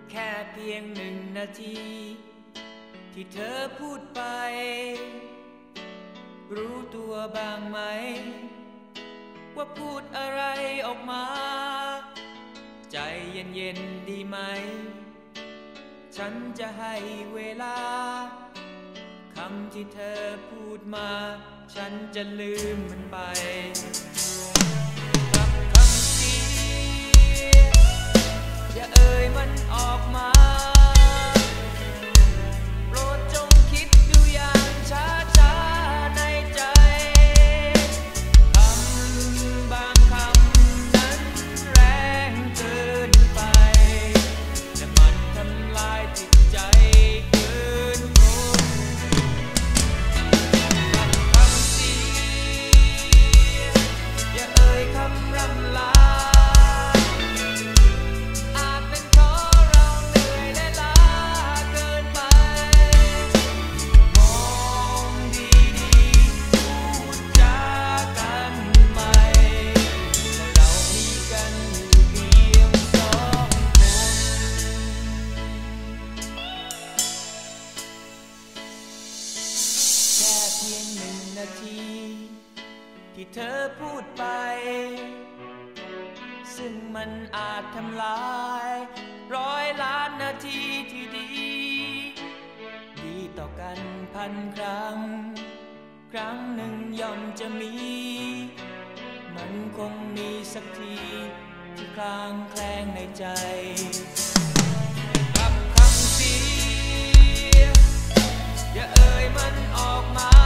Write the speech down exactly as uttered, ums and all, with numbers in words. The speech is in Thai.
แค่เพียงหนึ่งนาทีที่เธอพูดไปรู้ตัวบ้างไหมว่าพูดอะไรออกมาใจเย็นๆดีไหมฉันจะให้เวลาคำที่เธอพูดมาฉันจะลืมมันไปกับคำเสียอย่าเอ่ยมันออกมาโปรดจงคิดดูอย่างช้าๆในใจคำบางคำนั้นแรงเกินไปและมันทำลายจิตใจเกินทนกับคำเสียอย่าเอ่ยคำรำลาอาจเป็นเพราะเราเหนื่อยและล้าเกินไปมองดีๆพูดจากันใหม่และเรามีกันอยู่เพียงสองคนแค่เพียงหนึ่งนาทีที่เธอพูดไปซึ่งมันอาจทำลายร้อยล้านนาทีที่ดีดีต่อกันพันครั้งครั้งหนึ่งย่อมจะมีมันคงมีสักทีที่คลางแคลงในใจกับคำเสียอย่าเอ่ยมันออกมา